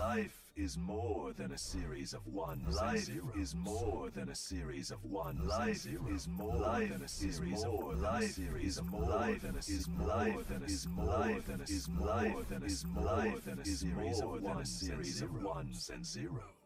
Life is more than a series of ones and zeros. Life is more than a series of ones and zeros. Life is more than a series of ones. Life is more than a series of ones and zeros.